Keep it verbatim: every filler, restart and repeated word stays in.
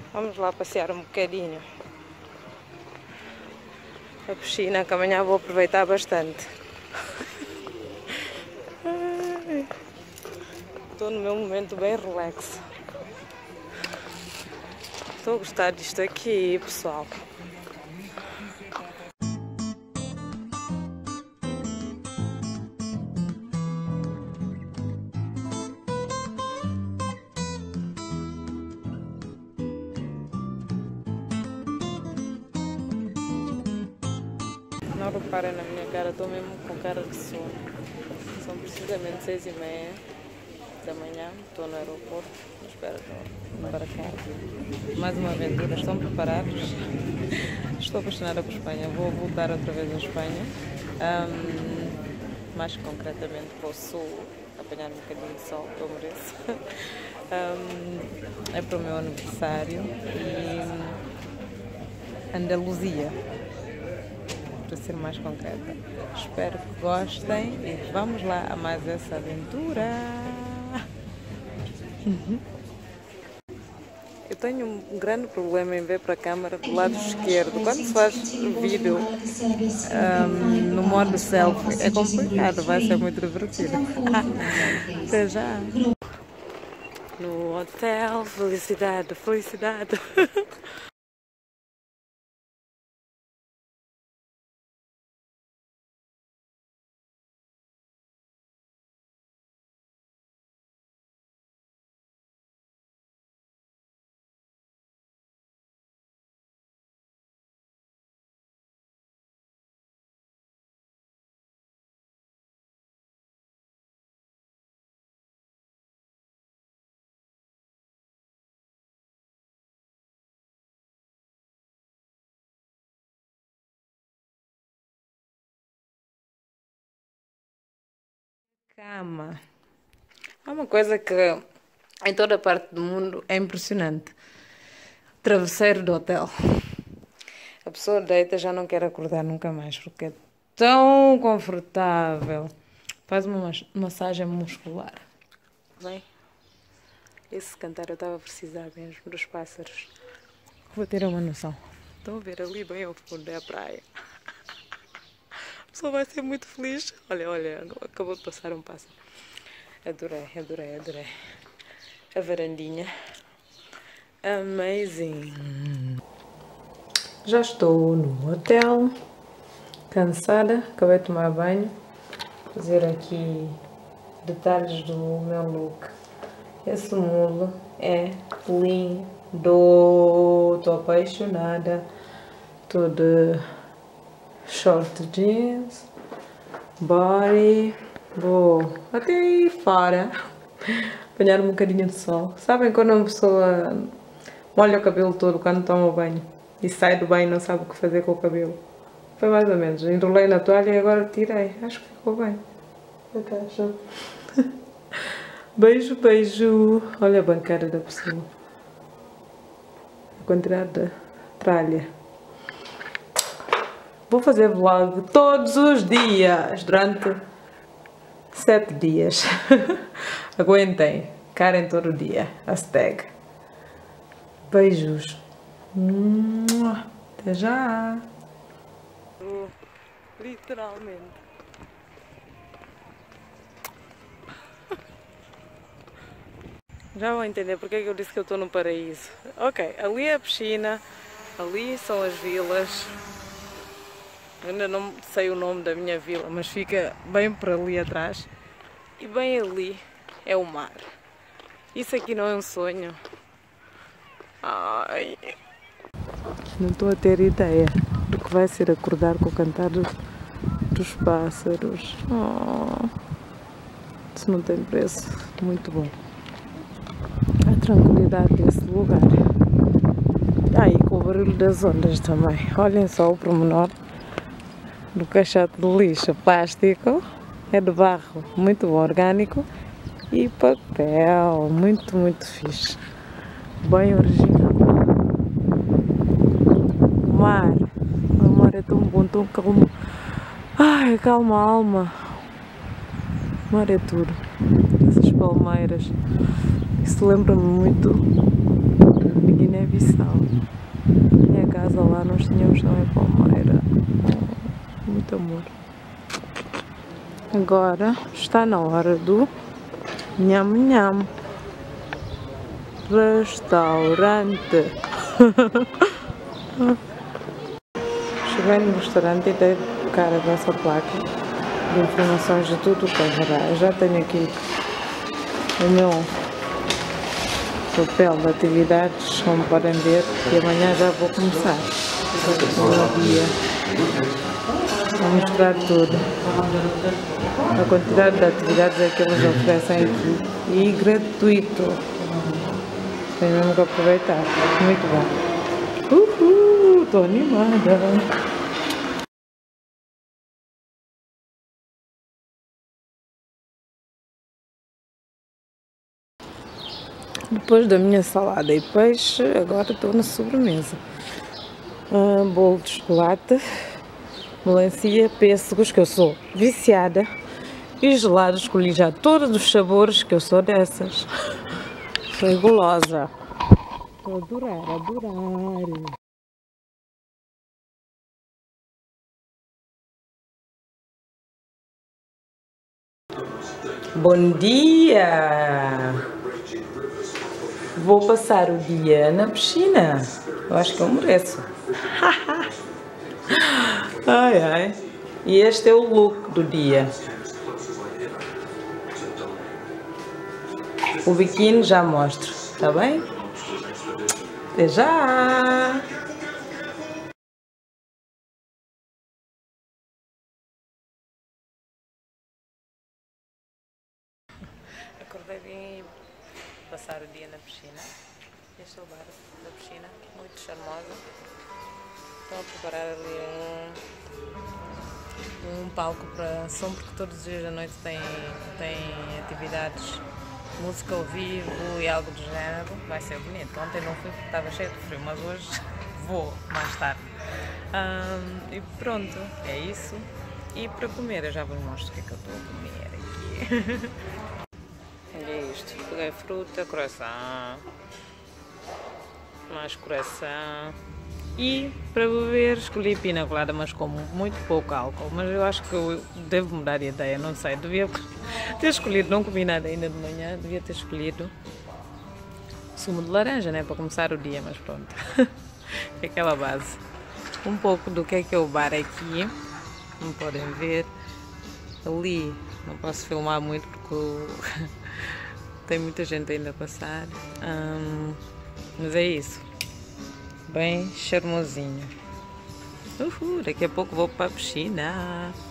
Vamos lá passear um bocadinho. A piscina, que amanhã vou aproveitar bastante. Estou no meu momento bem relax. Estou a gostar disto aqui, pessoal. Não reparem na minha cara, estou mesmo com cara de sono. São precisamente seis e meia da manhã, estou no aeroporto, espero para cá. Mais uma aventura, estão preparados? Estou apaixonada por Espanha, vou voltar outra vez à Espanha, um, mais concretamente para o sul, apanhar um bocadinho de sol, que eu mereço. Um, é para o meu aniversário e Andaluzia, para ser mais concreta. Espero que gostem e vamos lá a mais essa aventura. Uhum. Eu tenho um grande problema em ver para a câmera do lado esquerdo. Quando se faz vídeo um, no modo selfie é complicado, vai ser muito divertido. Até já! No hotel, felicidade, felicidade! Cama. Há uma coisa que em toda a parte do mundo é impressionante. Travesseiro do hotel. A pessoa deita e já não quer acordar nunca mais porque é tão confortável. Faz uma massagem muscular. Bem, esse cantar eu estava a precisar mesmo dos pássaros. Vou ter uma noção. Estão a ver ali bem ao fundo é a praia. A pessoa vai ser muito feliz. Olha, olha, acabou de passar um pássaro. Adorei, adorei, adorei. A varandinha. Amazing. Já estou no hotel. Cansada. Acabei de tomar banho. Fazer aqui detalhes do meu look. Esse mulo é lindo. Estou apaixonada. Estou de short jeans, body, vou até aí fora apanhar um bocadinho de sol. Sabem quando uma pessoa molha o cabelo todo quando toma banho e sai do banho e não sabe o que fazer com o cabelo? Foi mais ou menos, enrolei na toalha e agora tirei, acho que ficou bem. A caixa. Beijo, beijo. Olha a bancada da pessoa, a quantidade de tralha. Vou fazer vlog todos os dias, durante sete dias. Aguentem, Karen todo dia, hashtag. Beijos. Até já. Literalmente. Já vão entender porque é que eu disse que eu estou no paraíso. Ok, ali é a piscina, ali são as vilas. Eu ainda não sei o nome da minha vila, mas fica bem por ali atrás. E bem ali é o mar. Isso aqui não é um sonho. Ai. Não estou a ter ideia do que vai ser acordar com o cantar dos, dos pássaros. Oh. Isso não tem preço. Muito bom. A tranquilidade desse lugar. Ah, e com o barulho das ondas também. Olhem só o pormenor do caixote de lixo plástico, é de barro, muito bom, orgânico, e papel, muito, muito fixe, bem original. O mar, o mar é tão bom, tão calmo, ai, calma a alma, o mar é tudo, essas palmeiras, isso lembra-me muito de Guiné-Bissau. Agora está na hora do nham nham. Restaurante. Cheguei no restaurante e dei cara dessa placa de informações de tudo o que é. Já tenho aqui o meu papel de atividades, como podem ver, e amanhã já vou começar o dia. Vou mostrar tudo. A quantidade de atividades é que eles oferecem aqui e gratuito. Tenho mesmo que aproveitar. Muito bom. Uhul, estou animada. Depois da minha salada e peixe, agora estou na sobremesa. Uh, bolo de chocolate, melancia, pêssegos, que eu sou viciada, e gelado. Escolhi já todos os sabores, que eu sou dessas. Sou gulosa. Estou a adorar, a adorar. Bom dia! Vou passar o dia na piscina. Eu acho que eu mereço. Ai, ai. E este é o look do dia. O biquíni já mostro, tá bem? Até já! Acordei bem passar o dia na piscina. Este é o bar da piscina, muito charmosa. Estão a preparar ali um, um palco para som, porque todos os dias da noite tem, tem atividades, música ao vivo e algo do género. Vai ser bonito. Ontem não fui porque estava cheio de frio, mas hoje vou mais tarde. Um, e pronto, é isso. E para comer, eu já vos mostro o que é que eu estou a comer aqui. Olha isto, peguei fruta, coração, mais coração, e para beber escolhi pina colada, mas com muito pouco álcool. Mas eu acho que eu devo mudar de ideia, não sei, devia ter escolhido, não comi nada ainda de manhã, devia ter escolhido sumo de laranja, né, para começar o dia, mas pronto, é aquela base. Um pouco do que é que é o bar aqui, como podem ver, ali não posso filmar muito porque o... tem muita gente ainda a passar, hum, mas é isso, bem charmosinho. Uhul, daqui a pouco vou para a piscina.